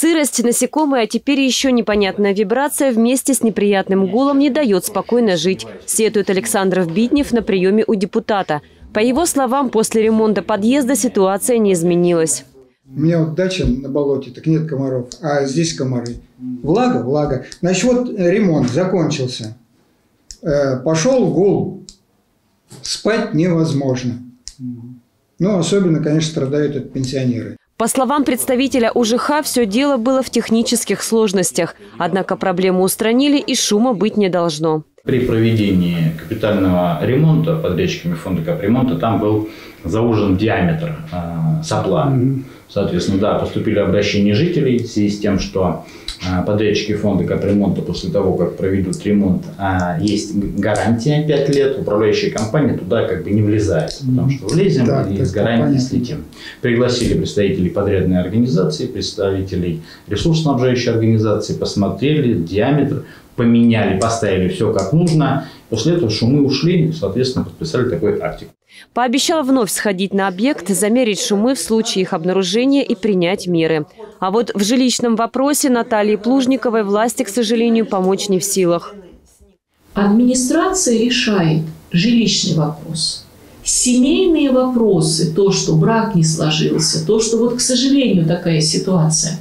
Сырость, насекомые, а теперь еще непонятная вибрация вместе с неприятным гулом не дает спокойно жить, сетует Александр Вбитнев на приеме у депутата. По его словам, после ремонта подъезда ситуация не изменилась. У меня вот дача на болоте, так нет комаров, а здесь комары. Влага. Значит, вот ремонт закончился. Пошел гул. Спать невозможно. Ну, особенно, конечно, страдают это пенсионеры. По словам представителя УЖХ, все дело было в технических сложностях. Однако проблему устранили и шума быть не должно. При проведении капитального ремонта подрядчиками фонда капремонта там был заужен диаметр сопла. Соответственно, да, поступили обращения жителей в связи с тем, что подрядчики фонда капремонта после того, как проведут ремонт, есть гарантия 5 лет, управляющая компания туда как бы не влезает, потому что влезем и с гарантией слетим. Пригласили представителей подрядной организации, представителей ресурсоснабжающей организации, посмотрели диаметр, поменяли, поставили все как нужно. После этого шумы ушли, соответственно, подписали такой актик. Пообещал вновь сходить на объект, замерить шумы в случае их обнаружения и принять меры. А вот в жилищном вопросе Натальи Плужниковой власти, к сожалению, помочь не в силах. Администрация решает жилищный вопрос. Семейные вопросы, то, что брак не сложился, то, что вот, к сожалению, такая ситуация,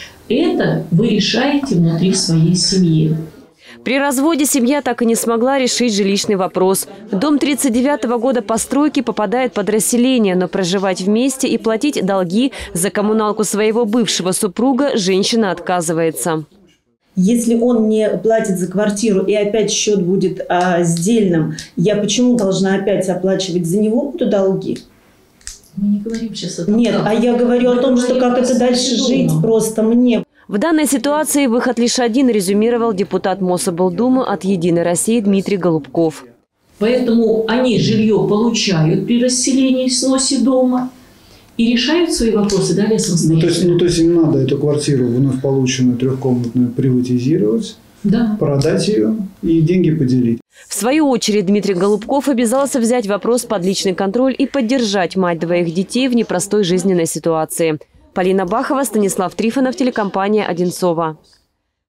это вы решаете внутри своей семьи. При разводе семья так и не смогла решить жилищный вопрос. Дом 1939 года постройки попадает под расселение, но проживать вместе и платить долги за коммуналку своего бывшего супруга женщина отказывается. Если он не платит за квартиру и опять счет будет сдельным, я почему должна опять оплачивать за него долги? Мы не говорим сейчас о том. Нет, а я говорю о том, что как это дальше жить просто мне. В данной ситуации выход лишь один, резюмировал депутат Мособлдумы от «Единой России» Дмитрий Голубков. Поэтому они жилье получают при расселении и сносе дома и решают свои вопросы далее самостоятельно. То есть им надо эту квартиру вновь полученную трехкомнатную приватизировать, продать ее и деньги поделить. В свою очередь Дмитрий Голубков обязался взять вопрос под личный контроль и поддержать мать двоих детей в непростой жизненной ситуации. Полина Бахова, Станислав Трифонов, телекомпания «Одинцова».